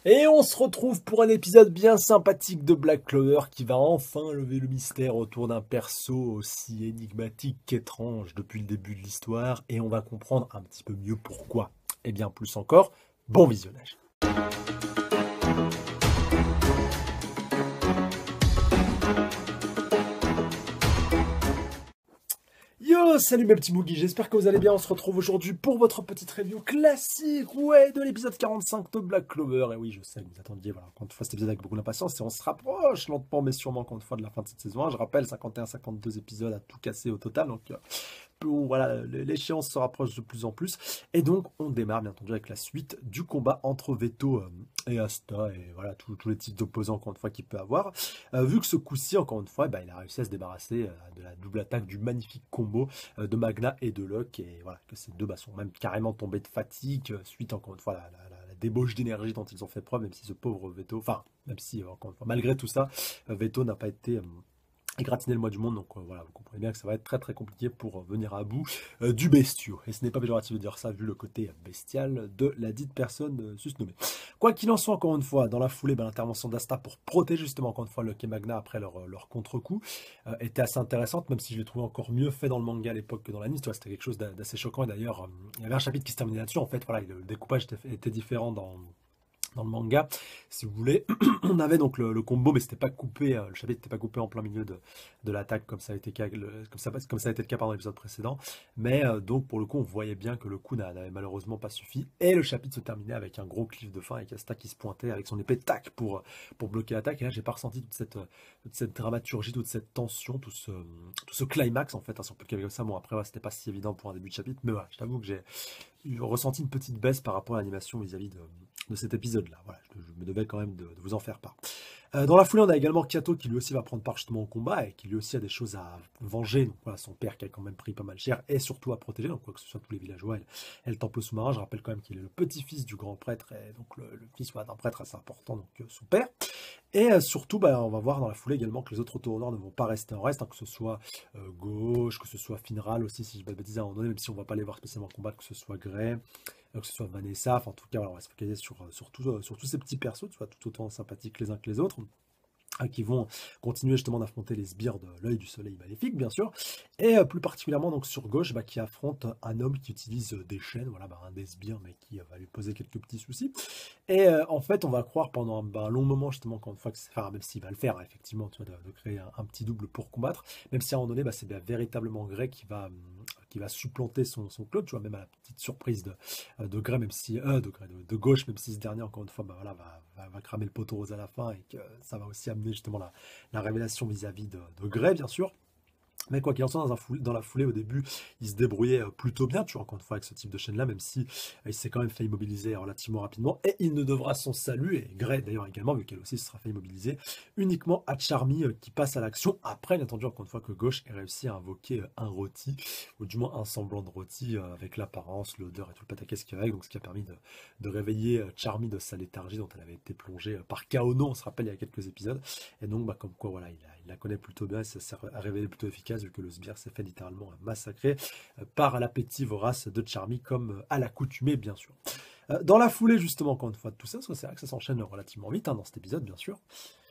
Et on se retrouve pour un épisode bien sympathique de Black Clover qui va enfin lever le mystère autour d'un perso aussi énigmatique qu'étrange depuis le début de l'histoire et on va comprendre un petit peu mieux pourquoi. Et bien plus encore, bon visionnage. Yo, salut mes petits boogies, j'espère que vous allez bien, on se retrouve aujourd'hui pour votre petite review classique, de l'épisode 45 de Black Clover. Et oui, je sais, vous attendiez, voilà, encore une fois cet épisode avec beaucoup d'impatience et on se rapproche lentement mais sûrement encore une fois de la fin de cette saison 1. Je rappelle, 51-52 épisodes à tout casser au total, donc voilà, l'échéance se rapproche de plus en plus. Et donc, on démarre bien entendu avec la suite du combat entre Veto et Asta, et voilà, tous les types d'opposants, encore une fois, qu'il peut avoir. Vu que ce coup-ci, encore une fois, il a réussi à se débarrasser de la double attaque du magnifique combo de Magna et de Locke, et voilà, que ces deux sont même carrément tombés de fatigue, suite, encore une fois, la débauche d'énergie dont ils ont fait preuve, même si ce pauvre Veto, enfin, même si, encore une fois, malgré tout ça, Veto n'a pas été égratigner le mois du monde, donc voilà, vous comprenez bien que ça va être très très compliqué pour venir à bout du bestiau. Et ce n'est pas péjoratif de dire ça vu le côté bestial de la dite personne susnommée. Quoi qu'il en soit, encore une fois, dans la foulée, l'intervention d'Asta pour protéger justement encore une fois Locke et Magna après leur contre-coup était assez intéressante, même si je l'ai trouvé encore mieux fait dans le manga à l'époque que dans l'anime. C'était quelque chose d'assez choquant et d'ailleurs, il y avait un chapitre qui se terminait là-dessus. En fait, voilà, le découpage était différent dans le manga, si vous voulez. On avait donc le combo, mais c'était pas coupé, le chapitre n'était pas coupé en plein milieu de l'attaque, comme ça a été le cas dans l'épisode précédent. Mais donc, pour le coup, on voyait bien que le coup n'avait malheureusement pas suffi. Et le chapitre se terminait avec un gros cliff de fin, avec Asta qui se pointait avec son épée tac pour bloquer l'attaque. Et là, j'ai pas ressenti toute cette dramaturgie, toute cette tension, tout ce climax, en fait, hein, si on peut le qualifier comme ça. Bon, après, ouais, c'était pas si évident pour un début de chapitre, mais voilà, je t'avoue que j'ai ressenti une petite baisse par rapport à l'animation vis-à-vis de cet épisode-là. Voilà, je me devais quand même de vous en faire part. Dans la foulée, on a également Kato qui lui aussi va prendre part justement au combat et qui lui aussi a des choses à venger. Donc voilà, son père qui a quand même pris pas mal cher et surtout à protéger. Donc quoi que ce soit tous les villageois et le temple sous-marin. Je rappelle quand même qu'il est le petit-fils du grand prêtre et donc le fils d'un prêtre assez important, donc son père. Et surtout, on va voir dans la foulée également que les autres tourneurs ne vont pas rester en reste, hein, que ce soit Gauche, que ce soit Finral aussi, si je ne dis pas de bêtises à un moment donné, même si on ne va pas les voir spécialement combattre, que ce soit Grey, que ce soit Vanessa, enfin en tout cas, voilà, on va se focaliser sur tous ces petits persos, tu vois, tout autant sympathiques les uns que les autres, qui vont continuer justement d'affronter les sbires de l'œil du soleil maléfique, bien sûr, et plus particulièrement donc sur Gauche, qui affronte un homme qui utilise des chaînes, voilà, un des sbires, mais qui va lui poser quelques petits soucis. Et en fait, on va croire pendant un long moment, justement, qu'une fois que enfin, même s'il va le faire, hein, effectivement, tu vois, de créer un petit double pour combattre, même si à un moment donné, c'est bien véritablement Grey qui va supplanter son clone, tu vois, même à la petite surprise de Grey, même si, de Gauche, même si ce dernier, encore une fois, voilà, va cramer le poteau rose à la fin, et que ça va aussi amener justement la révélation vis-à-vis de Grey, bien sûr. Mais quoi qu'il en soit, dans la foulée, au début, il se débrouillait plutôt bien, tu vois, encore une fois, avec ce type de chaîne-là, même si il s'est quand même fait immobiliser relativement rapidement. Et il ne devra son salut, et Grey d'ailleurs également, vu qu'elle aussi se sera fait immobiliser, uniquement à Charmy qui passe à l'action. Après, bien entendu, encore une fois, que Gauche ait réussi à invoquer un rôti, ou du moins un semblant de rôti, avec l'apparence, l'odeur et tout le pataquès qu'il y avait, donc ce qui a permis de réveiller Charmy de sa léthargie dont elle avait été plongée par Kaono, on se rappelle, il y a quelques épisodes. Et donc, comme quoi, voilà, il la connaît plutôt bien, et ça s'est révélé plutôt efficace, vu que le sbire s'est fait littéralement massacrer par l'appétit vorace de Charmy, comme à l'accoutumée, bien sûr. Dans la foulée, justement, encore une fois, de tout ça, parce que c'est vrai que ça s'enchaîne relativement vite, hein, dans cet épisode, bien sûr,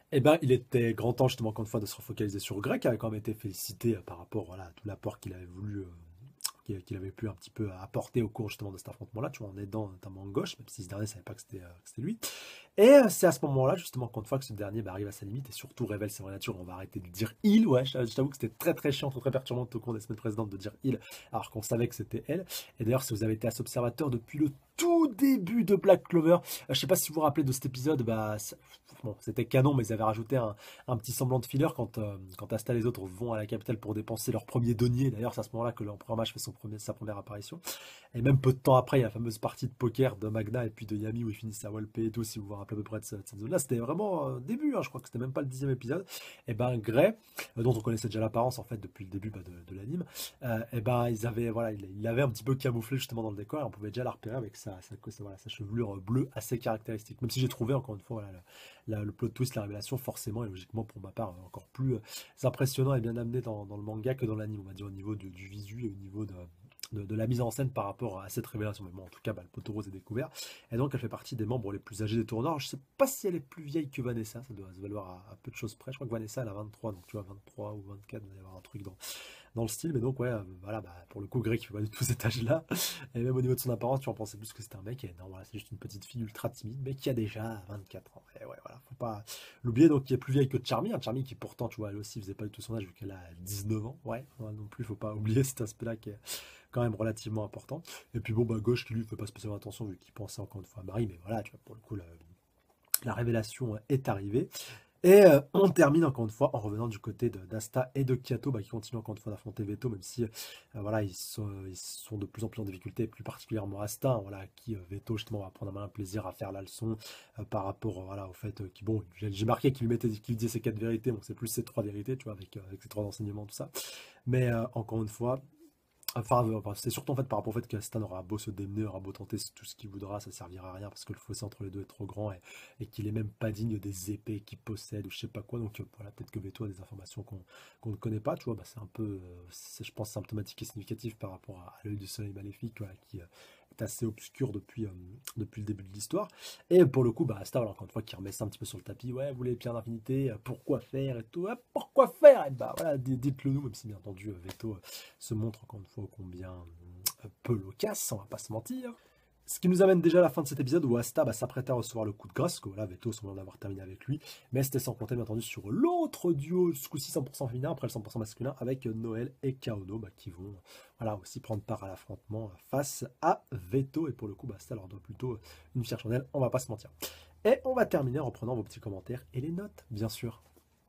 il était grand temps, justement, encore une fois, de se refocaliser sur Grey, qui avait quand même été félicité par rapport voilà, à tout l'apport qu'il avait voulu qu'il avait pu un petit peu apporter au cours justement de cet affrontement-là, tu vois, en aidant notamment Gauche, même si ce dernier ne savait pas que c'était lui. Et c'est à ce moment-là, justement, encore une fois, que ce dernier arrive à sa limite et surtout révèle sa vraie nature. On va arrêter de dire il. Ouais, je t'avoue que c'était très très chiant, très perturbant au cours des semaines précédentes de dire il, alors qu'on savait que c'était elle. Et d'ailleurs, si vous avez été assez observateur depuis le tout début de Black Clover, je sais pas si vous vous rappelez de cet épisode, bon, c'était canon, mais ils avaient rajouté un petit semblant de filler quand Asta et les autres vont à la capitale pour dépenser leur premier denier. D'ailleurs, c'est à ce moment-là que l'Empereur Mage fait sa première apparition. Et même peu de temps après, il y a la fameuse partie de poker de Magna et puis de Yami où ils finissent à walper et tout, si vous vous rappelez à peu près de cette zone-là. C'était vraiment début, hein, je crois que c'était même pas le 10e épisode. Et Grey, dont on connaissait déjà l'apparence en fait depuis le début de l'anime, ils avaient, voilà, il l'avait un petit peu camouflé justement dans le décor et on pouvait déjà la repérer avec sa chevelure bleue assez caractéristique. Même si j'ai trouvé encore une fois le plot twist, la révélation, forcément et logiquement pour ma part encore plus impressionnant et bien amené dans le manga que dans l'anime, on va dire au niveau du visu et au niveau de la mise en scène par rapport à cette révélation. Mais bon, en tout cas, le poteau rose est découvert. Et donc, elle fait partie des membres les plus âgés des tourneurs. Je sais pas si elle est plus vieille que Vanessa, ça doit se valoir à peu de choses près. Je crois que Vanessa, elle a 23, donc tu vois, 23 ou 24, il doit y avoir un truc dans le style. Mais donc, ouais, voilà, pour le coup, Greg, il fait pas du tout cet âge-là. Et même au niveau de son apparence, tu en pensais plus que c'était un mec. Et non, voilà, c'est juste une petite fille ultra timide, mais qui a déjà 24 ans. Et ouais, voilà, faut pas l'oublier. Donc, qui est plus vieille que Charmy. Charmy qui, pourtant, tu vois, elle aussi faisait pas du tout son âge, vu qu'elle a 19 ans. Ouais, non plus, faut pas oublier cet aspect-là qui est quand même relativement important. Et puis bon, Gauche qui lui fait pas spécialement attention vu qu'il pensait encore une fois à Marie, mais voilà, tu vois, pour le coup, la révélation est arrivée. Et on termine encore une fois en revenant du côté d'Asta et de Kiato, qui continuent encore une fois d'affronter Veto, même si voilà, ils sont de plus en plus en difficulté, plus particulièrement Asta, hein, voilà, qui Veto justement va prendre un malin plaisir à faire la leçon par rapport voilà, au fait bon, j'ai marqué qu'il disait ses 4 vérités, bon c'est plus ses 3 vérités, tu vois, avec ses 3 enseignements, tout ça. Mais encore une fois, enfin, c'est surtout en fait par rapport au fait que Stan aura beau se démener, aura beau tenter tout ce qu'il voudra, ça servira à rien parce que le fossé entre les deux est trop grand et qu'il est même pas digne des épées qu'il possède ou je sais pas quoi. Donc voilà, peut-être que Veto a des informations qu'on ne connaît pas, tu vois. C'est un peu, je pense, symptomatique et significatif par rapport à l'œil du soleil maléfique, voilà, qui est assez obscur depuis le début de l'histoire. Et pour le coup, Asta, voilà, encore une fois, qui remet ça un petit peu sur le tapis. Ouais, vous voulez les pierres d'infinité, pourquoi faire et tout. Pourquoi faire? Et voilà, dites-le nous, même si bien entendu, Veto se montre encore une fois combien peu loquace, on va pas se mentir. Ce qui nous amène déjà à la fin de cet épisode où Asta s'apprêtait à recevoir le coup de grâce, que voilà, Veto semble en avoir terminé avec lui, mais c'était sans compter bien entendu sur l'autre duo, ce coup-ci 100% féminin, après le 100% masculin, avec Noël et Kaono, qui vont voilà, aussi prendre part à l'affrontement face à Veto, et pour le coup, Asta leur doit plutôt une fière chandelle, on va pas se mentir. Et on va terminer en reprenant vos petits commentaires et les notes, bien sûr.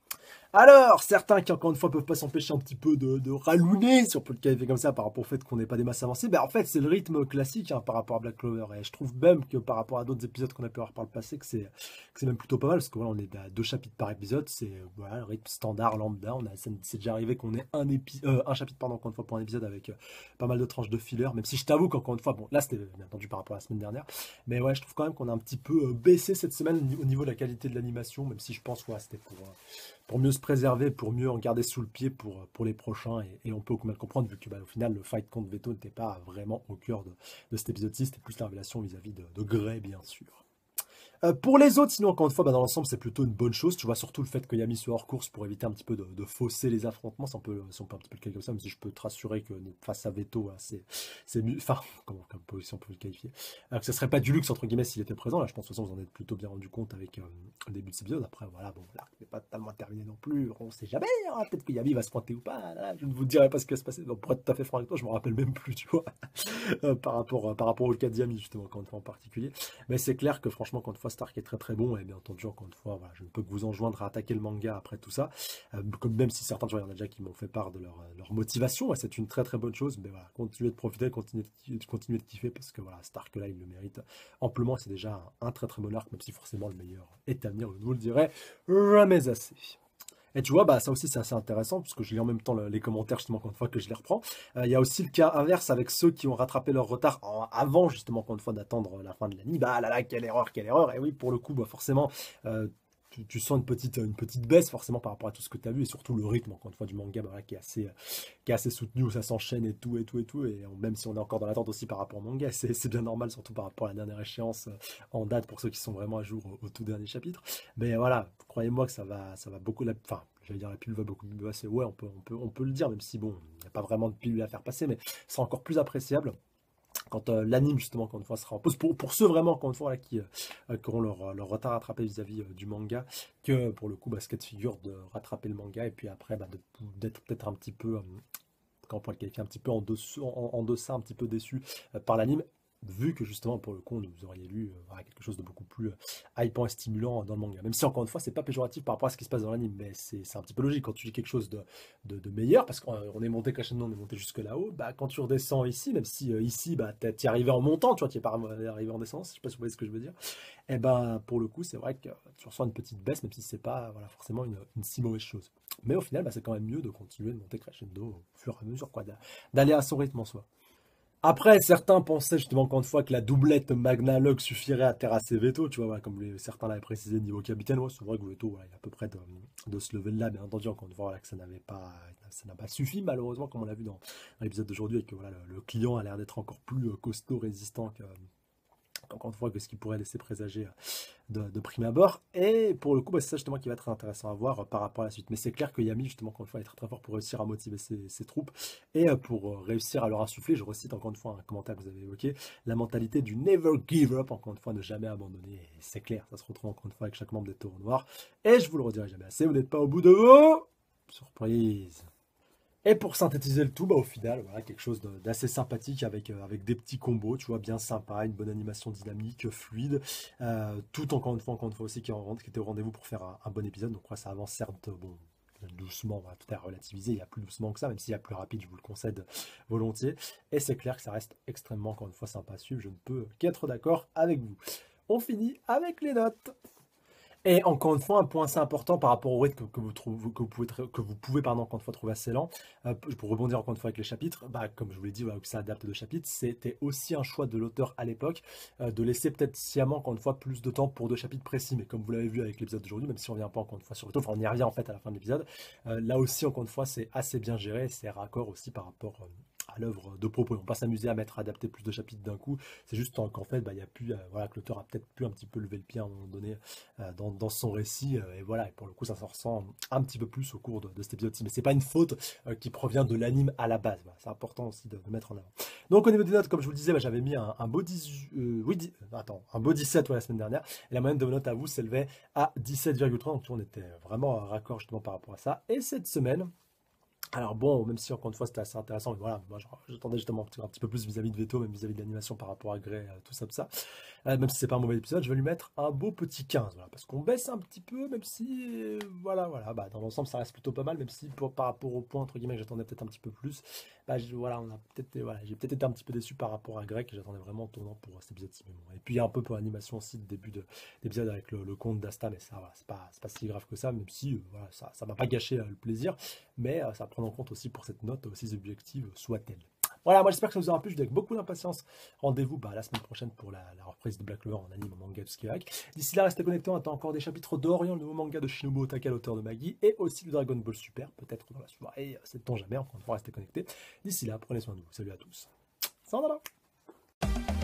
Alors, certains qui, encore une fois, peuvent pas s'empêcher un petit peu de ralouner, si on peut le qualifier comme ça, par rapport au fait qu'on n'ait pas des masses avancées, en fait, c'est le rythme classique par rapport à Black Clover. Et je trouve même que par rapport à d'autres épisodes qu'on a pu avoir par le passé, que c'est même plutôt pas mal, parce que voilà, on est à 2 chapitres par épisode, c'est voilà, un rythme standard, lambda. C'est déjà arrivé qu'on ait un chapitre, pardon, encore une fois, pour un épisode avec pas mal de tranches de filler, même si je t'avoue qu'encore une fois, bon, là, c'était bien entendu par rapport à la semaine dernière, mais ouais, je trouve quand même qu'on a un petit peu baissé cette semaine au niveau de la qualité de l'animation, même si je pense que c'était pour mieux se préserver, pour mieux en garder sous le pied pour les prochains. Et on peut au mal comprendre, vu que au final, le fight contre Veto n'était pas vraiment au cœur de cet épisode-ci, c'était plus la révélation vis-à-vis de Grey, bien sûr. Pour les autres, sinon, encore une fois, dans l'ensemble, c'est plutôt une bonne chose. Tu vois, surtout le fait que Yami soit hors course pour éviter un petit peu de fausser les affrontements. Si on peut un petit peu le qualifier comme ça, même si je peux te rassurer que face à Veto, c'est mieux. Enfin, si on peut le qualifier. Que ce serait pas du luxe, entre guillemets, s'il était présent. Là, je pense que de toute façon, vous en êtes plutôt bien rendu compte avec le début de cet épisode. Après, voilà, bon, là, il n'est pas totalement terminé non plus. On sait jamais. Hein, peut-être que Yami va se pointer ou pas. Là, je ne vous dirai pas ce qui va se passer. Donc, pour être tout à fait franc avec toi, je me rappelle même plus, tu vois, par rapport au cas de Yami, justement, encore une fois en particulier. Mais c'est clair que franchement, encore une fois, Stark est très très bon. Et bien entendu, encore une fois, voilà, je ne peux que vous enjoindre à attaquer le manga après tout ça. Comme même si certains, tu vois, il y en a déjà qui m'ont fait part de leur motivation. Et c'est une très très bonne chose. Mais voilà, continuez de profiter, continuez de kiffer parce que voilà, Stark là, il le mérite amplement. C'est déjà un très très bon arc, même si forcément le meilleur est à venir. Je vous le dirai jamais assez. Et tu vois, ça aussi c'est assez intéressant, puisque je lis en même temps les commentaires, justement, encore une fois, que je les reprends. Il y a aussi le cas inverse avec ceux qui ont rattrapé leur retard avant, justement, encore une fois, d'attendre la fin de l'année. Là là, quelle erreur, quelle erreur. Et oui, pour le coup, forcément, tu sens une petite baisse, forcément, par rapport à tout ce que tu as vu, et surtout le rythme, encore une fois, du manga, qui est assez soutenu, où ça s'enchaîne et tout. Et même si on est encore dans l'attente aussi par rapport au manga, c'est bien normal, surtout par rapport à la dernière échéance en date, pour ceux qui sont vraiment à jour au tout dernier chapitre. Mais voilà, croyez-moi que ça va beaucoup, enfin, j'allais dire la pilule va beaucoup mieux passer, ouais, on peut le dire, même si bon, il n'y a pas vraiment de pilule à faire passer, mais ce sera encore plus appréciable quand l'anime, justement, encore une fois, sera en pause. Pour ceux vraiment, encore une fois, là, qui auront leur retard rattrapé vis-à-vis du manga, que pour le coup, ce cas de figure de rattraper le manga, et puis après, d'être peut-être un petit peu, quand on pourrait le qualifier, un petit peu en deçà, un petit peu déçu par l'anime, vu que justement, pour le coup, vous auriez lu quelque chose de beaucoup plus hypant et stimulant dans le manga. Même si, encore une fois, c'est pas péjoratif par rapport à ce qui se passe dans l'anime, mais c'est un petit peu logique quand tu lis quelque chose de meilleur, parce qu'on est monté crescendo, on est monté jusque là-haut, quand tu redescends ici, même si ici, t'y es arrivé en montant, tu vois, tu es pas arrivé en descendant, je sais pas si vous voyez ce que je veux dire, et pour le coup, c'est vrai que tu ressens une petite baisse, même si c'est pas forcément une si mauvaise chose. Mais au final, c'est quand même mieux de continuer de monter crescendo au fur et à mesure, quoi, d'aller à son rythme en soi. Après, certains pensaient justement encore une fois que la doublette Magna Lug suffirait à terrasser Veto, tu vois, voilà, comme certains l'avaient précisé niveau capitaine. Ouais, c'est vrai que Veto, voilà, il est à peu près de ce level-là, bien entendu, encore une fois, voilà, que ça n'a pas suffi, malheureusement, comme on l'a vu dans l'épisode d'aujourd'hui, et que voilà, le client a l'air d'être encore plus costaud, résistant encore une fois, que ce qui pourrait laisser présager de prime abord. Et pour le coup, bah, c'est ça justement qui va être intéressant à voir par rapport à la suite. Mais c'est clair que Yami, justement, encore une fois, est très très fort pour réussir à motiver ses troupes et pour réussir à leur insuffler, je recite encore une fois un commentaire que vous avez évoqué, la mentalité du never give up, encore une fois, ne jamais abandonner. Et c'est clair, ça se retrouve encore une fois avec chaque membre des Taureaux Noirs. Et je vous le redirai jamais assez, vous n'êtes pas au bout de vos surprises. Et pour synthétiser le tout, bah, au final, voilà, quelque chose d'assez sympathique avec des petits combos, tu vois, bien sympa, une bonne animation dynamique, fluide, tout encore une fois aussi qui était au rendez-vous pour faire un bon épisode. Donc, ouais, ça avance certes, bon, doucement, voilà, tout est relativisé, il y a plus doucement que ça, même s'il y a plus rapide, je vous le concède volontiers. Et c'est clair que ça reste extrêmement, encore une fois, sympa à suivre, je ne peux qu'être d'accord avec vous. On finit avec les notes. Et encore une fois, un point assez important par rapport au rythme que vous pouvez pardon, encore une fois, trouver assez lent, pour rebondir encore une fois avec les chapitres, bah, comme je vous l'ai dit, voilà, que ça adapte de chapitres, c'était aussi un choix de l'auteur à l'époque, de laisser peut-être sciemment, encore une fois, plus de temps pour deux chapitres précis. Mais comme vous l'avez vu avec l'épisode d'aujourd'hui, même si on ne vient pas encore une fois sur le tout, enfin on y revient en fait à la fin de l'épisode, là aussi, encore une fois, c'est assez bien géré, c'est raccord aussi par rapport à l'œuvre de propos. On ne va pas s'amuser à adapter plus de chapitres d'un coup, c'est juste qu'en fait, bah, il y a plus, voilà, que l'auteur a peut-être pu un petit peu lever le pied à un moment donné dans son récit. Et voilà, et pour le coup, ça s'en ressent un petit peu plus au cours de cet épisode-ci. Mais c'est pas une faute qui provient de l'anime à la base. Voilà, c'est important aussi de mettre en avant. Donc au niveau des notes, comme je vous le disais, bah, j'avais mis un beau 18, un beau 17 la semaine dernière. Et la moyenne de vos notes à vous s'élevait à 17,3. Donc on était vraiment raccord justement par rapport à ça. Et cette semaine, alors bon, même si encore une fois c'était assez intéressant, mais voilà, moi j'attendais justement un petit peu plus vis-à-vis de Veto, même vis-à-vis de l'animation par rapport à Grey, tout ça, tout ça. Même si c'est pas un mauvais épisode, je vais lui mettre un beau petit 15, voilà, parce qu'on baisse un petit peu, même si, voilà, bah, dans l'ensemble ça reste plutôt pas mal, même si par rapport au point, entre guillemets, que j'attendais peut-être un petit peu plus, bah, voilà, j'ai peut-être été un petit peu déçu par rapport à Grey, que j'attendais vraiment tournant pour cet épisode-ci. Mais bon. Et puis un peu pour l'animation aussi, de début d'épisode avec le conte d'Asta, mais ça, voilà, c'est pas si grave que ça, même si, voilà, ça m'a pas gâché le plaisir, mais ça va prendre en compte aussi pour cette note, aussi objective soit-elle. Voilà, moi j'espère que ça vous aura plu, je dis avec beaucoup d'impatience. Rendez-vous la semaine prochaine pour la reprise de Black Clover en anime, en manga, tout ce qui est avec. D'ici là, restez connectés, on attend encore des chapitres d'Orient, le nouveau manga de Shinobu Otaka, l'auteur de Maggie, et aussi du Dragon Ball Super, peut-être dans la soirée, c'est on jamais, encore une fois, restez connectés. D'ici là, prenez soin de vous, salut à tous. Sayonara.